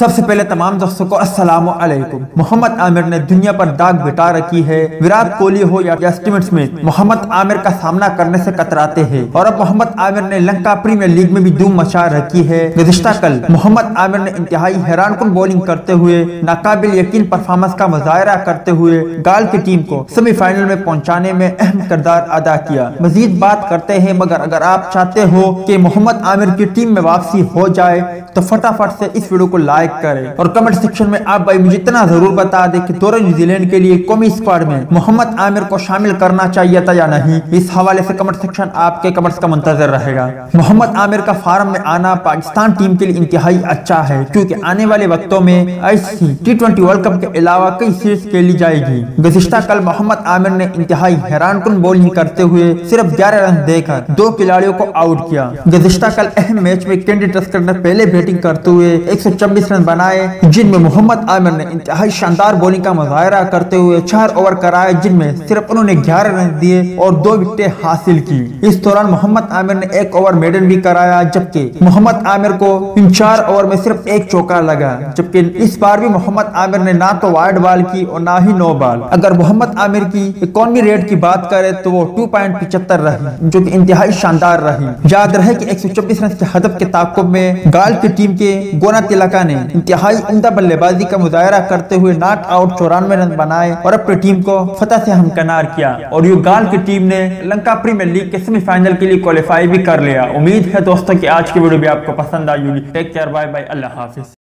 सबसे पहले तमाम दोस्तों को अस्सलामु अलैकुम। मोहम्मद आमिर ने दुनिया पर दाग बिठा रखी है। विराट कोहली हो या स्टीव स्मिथ, मोहम्मद आमिर का सामना करने से कतराते हैं और अब मोहम्मद आमिर ने लंका प्रीमियर लीग में भी धूम मचा रखी है। गुज़िश्ता कल मोहम्मद आमिर ने इंतहाई हैरानकुन बॉलिंग करते हुए नाकाबिल यकीन परफॉर्मेंस का मुजाहरा करते हुए गाल की टीम को सेमीफाइनल में पहुंचाने में अहम किरदार अदा किया। मजीद बात करते हैं, मगर अगर आप चाहते हो कि मोहम्मद आमिर की टीम में वापसी हो जाए तो फटाफट से इस वीडियो को लाइक करें और कमेंट सेक्शन में आप भाई मुझे इतना जरूर बता दें कि दौरे न्यूजीलैंड के लिए कौमी स्क्वाड में मोहम्मद आमिर को शामिल करना चाहिए था या नहीं। इस हवाले से कमेंट सेक्शन आपके कमेंट्स का मुंतजर रहेगा। मोहम्मद आमिर का फार्म में आना पाकिस्तान टीम के लिए इंतहाई अच्छा है, क्योंकि आने वाले वक्तों में ICC T20 वर्ल्ड कप के अलावा कई सीरीज खेली जाएगी। गुज़िश्ता कल मोहम्मद आमिर ने इंतहाई हैरानकुन बॉलिंग करते हुए सिर्फ 11 रन देकर 2 खिलाड़ियों को आउट किया। गुज़िश्ता कल अहम मैच में कैंडी टस्कर ने पहले बैटिंग करते हुए 124 रन बनाए, जिनमें मोहम्मद आमिर ने इंतहाई शानदार बॉलिंग का मुजाहरा करते हुए 4 ओवर कराए, जिनमें सिर्फ उन्होंने 11 रन दिए और 2 विकेटें हासिल की। इस दौरान मोहम्मद आमिर ने 1 ओवर मेडन भी कराया, जबकि मोहम्मद आमिर को इन 4 ओवर में सिर्फ 1 चौका लगा। जबकि इस बार भी मोहम्मद आमिर ने ना तो वाइड बॉल की और ना ही नो बॉल। अगर मोहम्मद आमिर की इकॉनमी रेट की बात करें तो वो 2.75 रही, जो कि इंतहाई शानदार रही। याद रहे कि 124 रन के हदफ के ताकुब में गाल की टीम के गोना तिलका ने इंतहाई उम्दा बल्लेबाजी का मुजाहरा करते हुए नॉट आउट 94 रन बनाए और अपनी टीम को फतह से हमकिनार किया। और ये गाल की टीम ने लंका प्रीमियर लीग के सेमीफाइनल के लिए क्वालिफाई भी कर लिया। उम्मीद है दोस्तों कि आज की वीडियो भी आपको पसंद आई होगी। टेक केयर, बाय बाय, अल्लाह हाफिज।